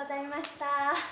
ございました。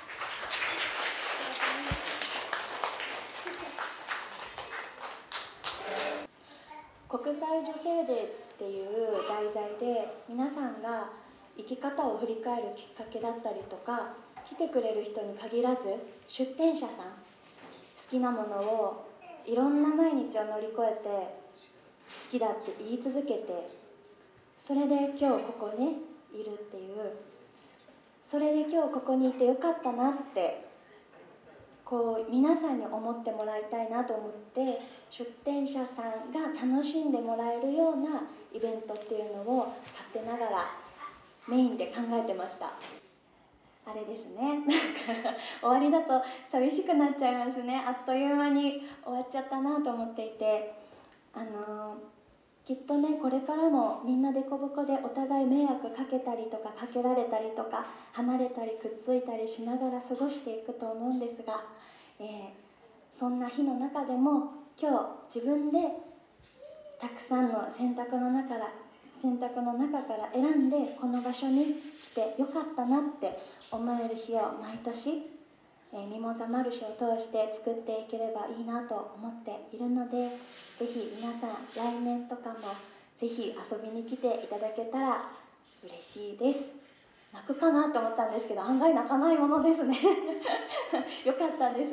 国際女性デーっていう題材で皆さんが生き方を振り返るきっかけだったりとか、来てくれる人に限らず出店者さん、好きなものをいろんな毎日を乗り越えて好きだって言い続けて、それで今日ここねいるっていう、それで今日ここにいてよかったなってこう皆さんに思ってもらいたいなと思って、出店者さんが楽しんでもらえるようなイベントっていうのを勝手ながらメインで考えてました。あれですね、なんか終わりだと寂しくなっちゃいますね。あっという間に終わっちゃったなと思っていて、きっとね、これからもみんなでこぼこでお互い迷惑かけたりとかかけられたりとか離れたりくっついたりしながら過ごしていくと思うんですが、そんな日の中でも今日自分でたくさんの選択の中から選んでこの場所に来てよかったなって思える日を毎年ミモザマルシェを通して作っていければいいなと思っているので、ぜひ皆さん来年とかもぜひ遊びに来ていただけたら嬉しいです。泣くかなと思ったんですけど、案外泣かないものですねよかったですはい、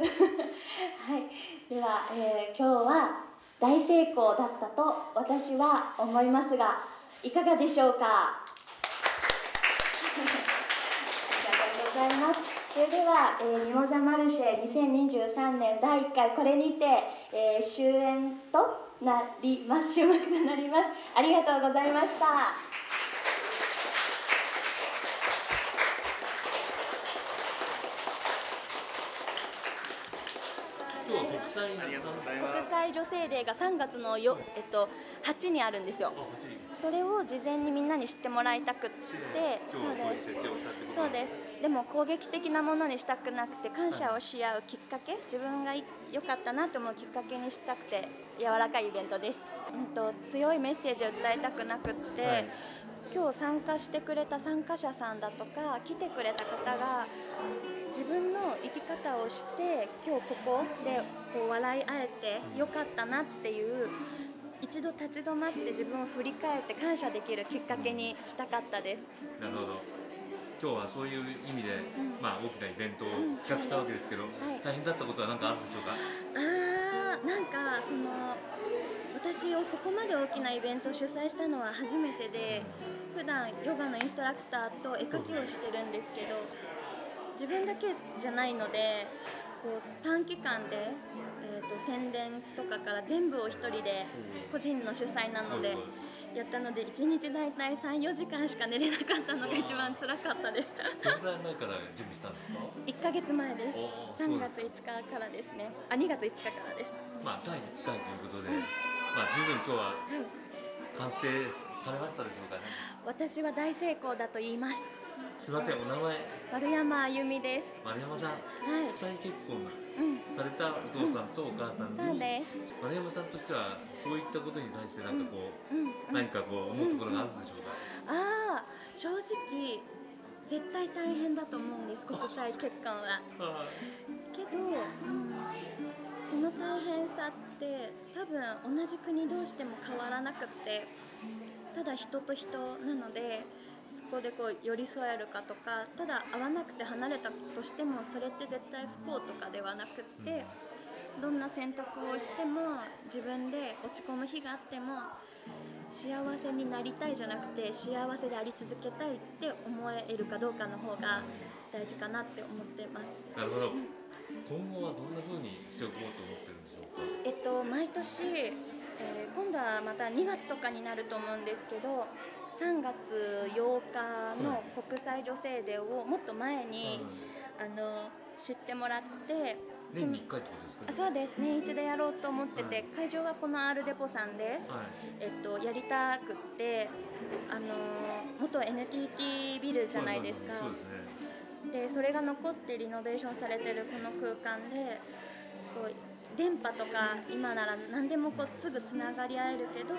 では、今日は大成功だったと私は思いますが、いかがでしょうかありがとうございます。それでは、ミモザマルシェ2023年第1回これにて、終幕となります。ありがとうございました。 今日は国際女性デーが3月の8にあるんですよ。それを事前にみんなに知ってもらいたくって、そうです。でも攻撃的なものにしたくなくて、感謝をし合うきっかけ、自分が良かったなと思うきっかけにしたくて、柔らかいイベントです。強いメッセージを訴えたくなくって、今日参加してくれた参加者さんだとか来てくれた方が自分の生き方をして今日ここでこう笑い合えてよかったなっていう、一度立ち止まって自分を振り返って感謝できるきっかけにしたかったです。 なるほど。今日はそういう意味で、大きなイベントを企画したわけですけど、大変だったことは何かあるでしょうか？ なんか私をここまで大きなイベントを主催したのは初めてで、普段ヨガのインストラクターと絵描きをしてるんですけど、自分だけじゃないのでこう短期間で、宣伝とかから全部を一人で個人の主催なのでやったので、1日大体 3,4 時間しか寝れなかったのが一番辛かったですどのくらい前から準備したんですか ？1ヶ月前です。3月5日からですね。2月5日からです。 第1回ということで、十分今日は完成されましたでしょうかね？ 私は大成功だと言います。 すみません、お名前？ 丸山あゆみです。 丸山さん、国際結婚されたお父さんとお母さんに、 そうです。 丸山さんとしてはそういったことに対して何か思うところがあるんでしょうか？ 正直絶対大変だと思うんです、国際結婚は。けど、その大変さって多分同じ国同士でも変わらなくって、ただ人と人なので、そこでこう寄り添えるかとか、ただ会わなくて離れたとしてもそれって絶対不幸とかではなくって、どんな選択をしても自分で落ち込む日があっても幸せになりたいじゃなくて幸せであり続けたいって思えるかどうかの方が大事かなって思ってます。 なるほど。今後はどんな風にしておこうと思ってるんでしょうか？ 毎年、今度はまた2月とかになると思うんですけど、3月8日の国際女性デーをもっと前に、知ってもらって、 年に1回ってことですか？ そうです。年一でやろうと思ってて、会場はこの R デポさんで、やりたくって、元 NTT ビルじゃないですか。 そうですね。 でそれが残ってリノベーションされてるこの空間で、こう電波とか今なら何でもすぐつながり合えるけど、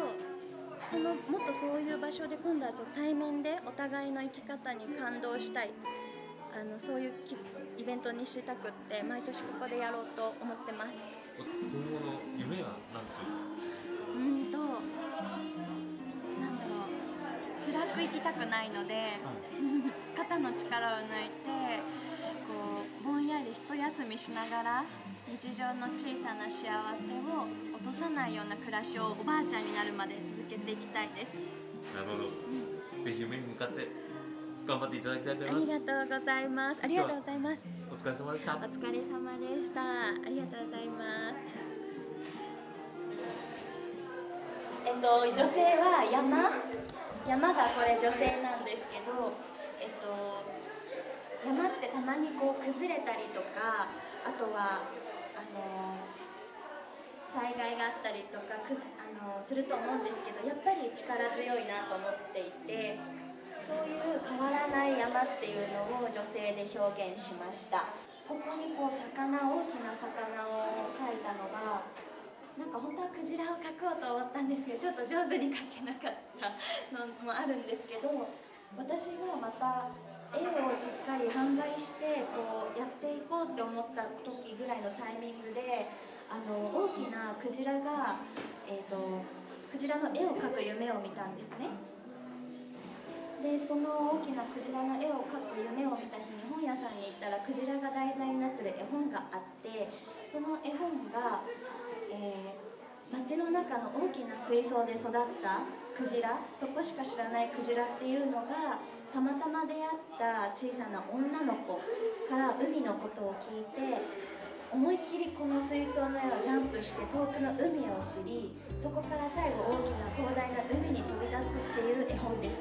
もっとそういう場所で今度は対面でお互いの生き方に感動したいっそういうイベントにしたくって毎年ここでやろうと思ってます。 今後の夢は何でしょう？ なんだろう、辛く生きたくないので、肩の力を抜いてこうぼんやり一休みしながら日常の小さな幸せを落とさないような暮らしをおばあちゃんになるまで続けていきたいです。 なるほど、ぜひ夢に向かって頑張っていただきたいと思います。 ありがとうございます。ありがとうございます。 お疲れ様でした。 お疲れ様でした。ありがとうございます。女性は山がこれ女性なんですけど、山ってたまにこう崩れたりとか、あとは災害があったりとかすると思うんですけど、やっぱり力強いなと思っていて、そういう変わらない山っていうのを女性で表現しました。ここにこう大きな魚を描いたのが、なんか本当はクジラを描こうと思ったんですけど、ちょっと上手に描けなかったのもあるんですけど、私がまた絵をしっかり販売してこうやっていこうって思った時ぐらいのタイミングで大きなクジラが、クジラの絵を描く夢を見たんですね。でその大きなクジラの絵を描く夢を見た日に本屋さんに行ったらクジラが題材になってる絵本があって、その絵本が、街の中の大きな水槽で育ったクジラ、そこしか知らないクジラっていうのがたまたま出会った小さな女の子から海のことを聞いて、思いっきりこの水槽の上をジャンプして遠くの海を知り、そこから最後大きな広大な海に飛び立つっていう絵本でした。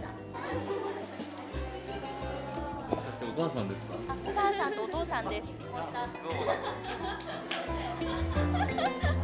もしかしてお母さんですか？ お母さんとお父さんです。